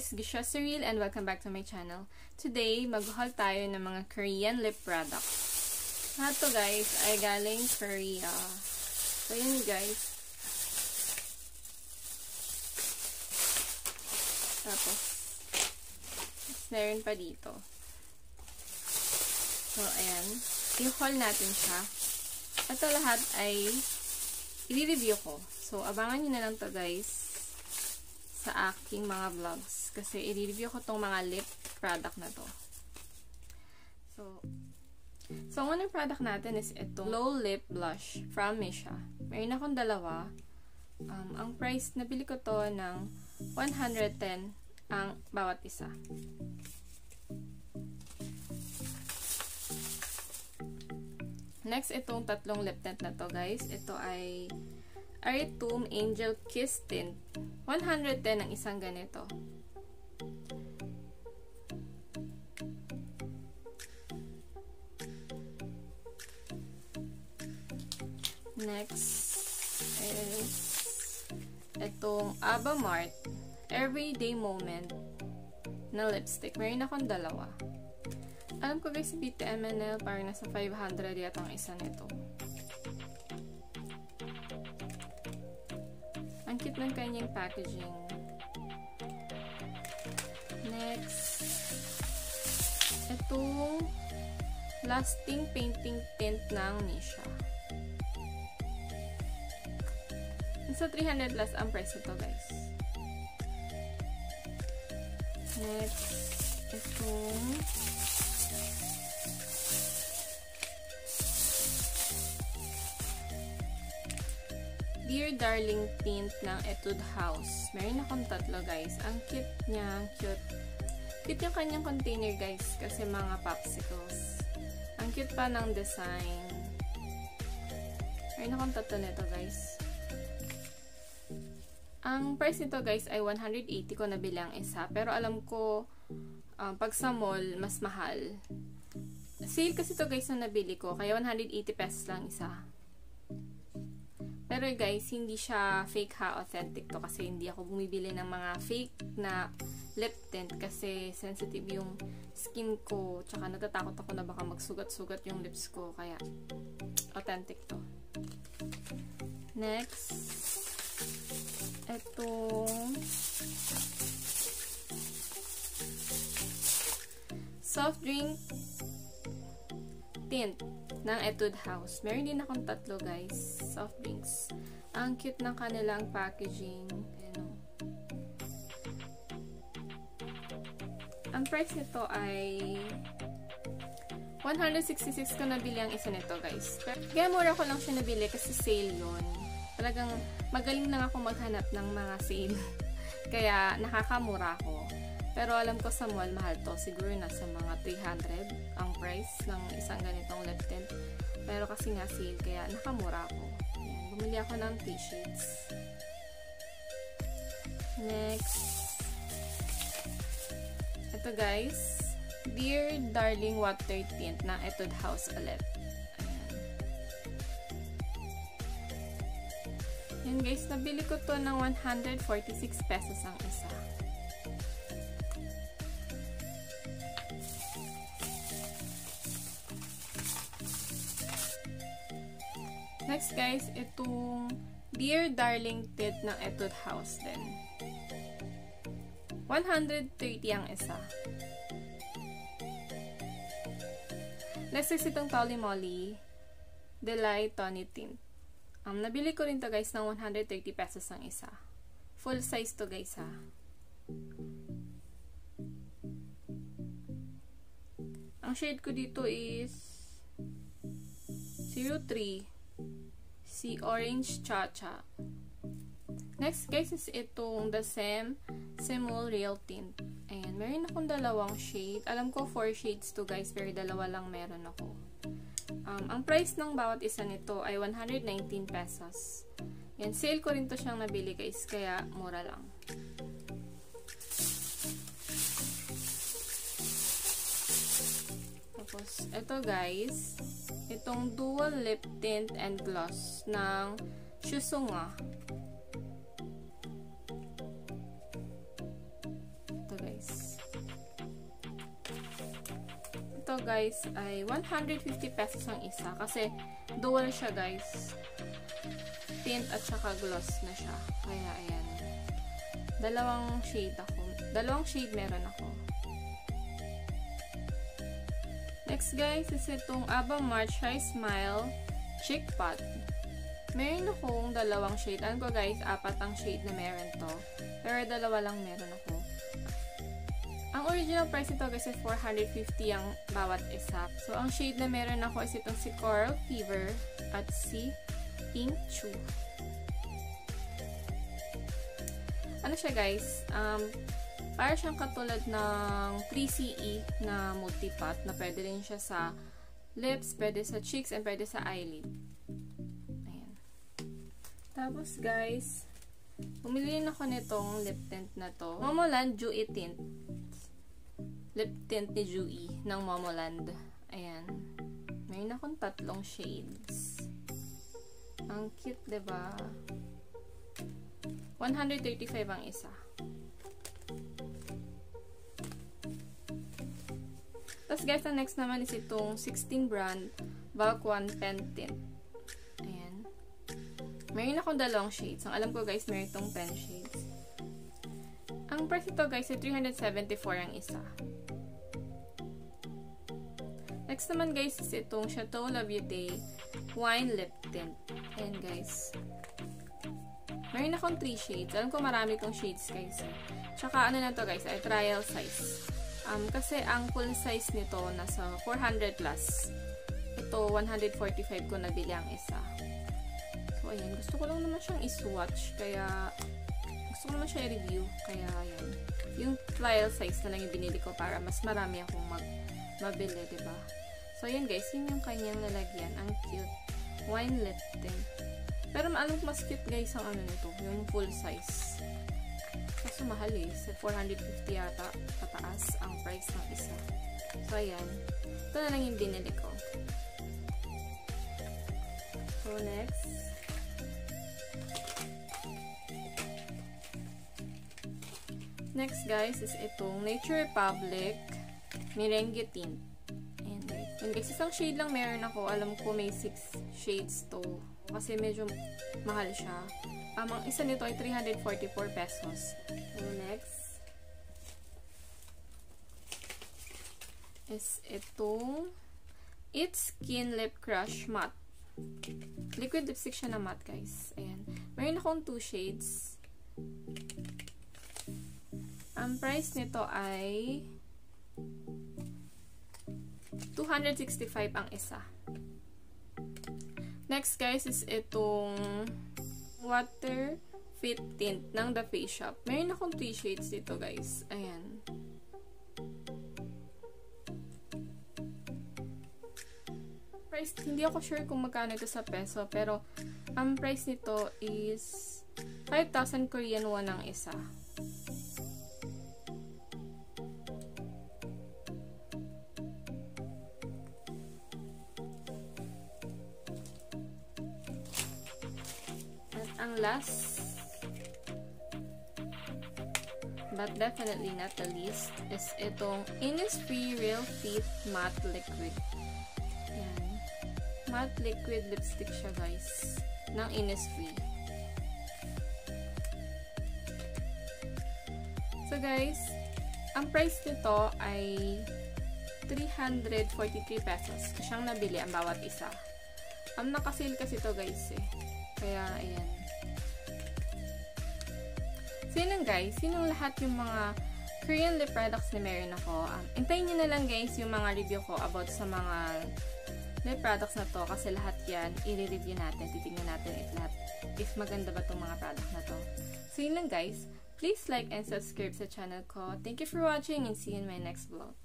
guys, Gisha Cyril and welcome back to my channel. Today, mag-haul tayo ng mga Korean lip products. Lahat to guys ay galing Korea. So yun guys. Tapos, meron pa dito. So ayan, i-haul natin siya. Ito lahat ay i-review ko. So abangan nyo na lang to guys sa aking mga vlogs. Kasi i-review ko tong mga lip product na to. So ang unang product natin is itong Glow Lip Blush from Missha. Mayroon akong dalawa. Ang price, nabili ko to ng 110 ang bawat isa. Next, itong tatlong lip tint na to guys. Ito ay Artum Angel Kiss Tint. 110 ang isang ganito. Next is itong Abamart Everyday Moment na lipstick. Mayroon akong dalawa. Alam ko guys, si BTMNL parang nasa 500 yata ang isa nito. Ang cute ng kanyang packaging. Next, itong Lasting Painting Tint ng Missha. Nasa 300 plus ang price ito guys. Next, itong Dear Darling Tint ng Etude House. Meron akong tatlo guys. Ang cute niya. Cute. Cute yung kanyang container guys. Kasi mga popsicles. Ang cute pa ng design. Meron akong tatlo nito guys. Ang price nito guys ay 180 ko nabili ang isa. Pero alam ko pag sa mall mas mahal. Sale kasi to guys na nabili ko. Kaya 180 pesos lang isa. Pero guys, hindi siya fake ha, authentic to kasi hindi ako bumibili ng mga fake na lip tint kasi sensitive yung skin ko, tsaka natatakot ako na baka magsugat-sugat yung lips ko, kaya authentic to. Next, etong soft drink tint ng Etude House. Meron din akong tatlo guys, soft drinks. Ang cute ng kanilang packaging. Ano. Ang price nito ay 166 ko nabili ang isa nito guys. Kaya mura ko lang siya nabili kasi sale yun. Talagang magaling lang ako maghanap ng mga sale. Kaya nakakamura ko. Pero alam ko sa mall, mahal to. Siguro nasa mga 300 ang price ng isang ganitong lip tint. Pero kasi nga sale, kaya nakamura ako. Ayan, bumili ako ng t-shirts. Next. Ito guys. Dear Darling Water Tint ng Etude House ulit. Ayan guys, nabili ko to ng 146 pesos ang isa. Next guys, itong Dear Darling Tint ng Etude House din. 130 ang isa. Next is itong Tolly Molly Delight Tony Tint. Nabili ko rin to guys ng 130 pesos ang isa. Full size to guys ha. Ang shade ko dito is 03. Si Orange Cha-Cha. Next guys is itong The Semul Real Tint. Ayan, meron akong dalawang shade. Alam ko 4 shades to guys, pero dalawa lang meron ako. Ang price ng bawat isa nito ay 119 pesos. Yan, sale ko rin to siyang nabili guys, kaya mura lang. Tapos, ito guys, itong dual lip tint and gloss ng Shusunga. Ito nito guys ay 150 pesos ang isa. Kasi dual siya guys. Tint at saka gloss na siya. Kaya ayan. Dalawang shade meron ako. Next guys is itong Aba March High Smile Cheek Pot. Meron akong dalawang shade. Alam ko guys, 4 ang shade na meron to. Pero 2 lang meron ako. Ang original price nito guys is 450 ang bawat isa. So, ang shade na meron ako is itong si Coral Fever at si Pink Chew. Ano siya guys? Para siyang katulad ng 3CE na multi-pot na pwede rin siya sa lips, pwede sa cheeks, and pwede sa eyelid. Ayan. Tapos guys, bumili rin ako nitong lip tint na to. Momoland Dewy Tint. Lip tint ni Dewy ng Momoland. Ayan. Mayroon akong 3 shades. Ang cute, diba? 135 ang isa. Tapos guys, ang next naman is itong 16 brand Bulk 1 Pen Tint. Ayan. Mayroon akong 2 shades. Ang alam ko guys, mayroon itong 10 shades. Ang price ito guys ay 374 ang isa. Next naman guys is itong Chateau La Beauté Wine Lip Tint. Ayan guys. Mayroon akong 3 shades. Alam ko marami itong shades guys. Tsaka ano na to guys, ay trial size. Kasi ang full size nito nasa 400 plus. Ito, 145 ko nabili ang isa. So, ayan. Gusto ko lang naman siyang i-swatch. Kaya, gusto ko naman siya i-review. Kaya, ayan. Yung trial size na lang yung binili ko para mas marami akong mabili, diba? So, ayan guys. Yun yung kanyang lalagyan. Ang cute. Wine lip tint. Pero alam ko mas cute guys ang ano nito. Yung full size. Kaso mahal eh. Sa 450 yata pataas ang price ng isa. So, ayan. Ito na lang yung binili ko. So, next. Next, guys, is itong Nature Republic Merengue Tint. Ayan, guys. Ayan, guys. Isang shade lang meron ako. Alam ko may 6 shades to. Kasi medyo mahal siya. Ang isa nito ay 344 pesos. So, next is itong It's Skin Lip Crush Matte. Liquid lipstick siya na matte, guys. Ayan. Mayroon akong 2 shades. Ang price nito ay 265 ang isa. Next, guys, is itong Water Fit Tint ng The Face Shop. Mayroon akong 3 shades dito, guys. Ayan. Price, hindi ako sure kung magkano ito sa peso, pero ang price nito is 5,000 Korean won ang isa. Ang last, but definitely not the least, is itong Innisfree Real Fit Matte Liquid. Ayan. Matte liquid lipstick siya, guys, ng Innisfree. So, guys, ang price nito ay 343 pesos. Siyang nabili ang bawat isa. Naka-sale kasi ito, guys, eh. Kaya, ayan. So, yun lang guys. Yun ang lahat yung mga Korean lip products na meron ako. Hintayin nyo na lang guys yung mga review ko about sa mga lip products na to. Kasi lahat yan, i-review natin. Titignan natin if maganda ba itong mga product na to. So, yun lang guys. Please like and subscribe sa channel ko. Thank you for watching and see you in my next vlog.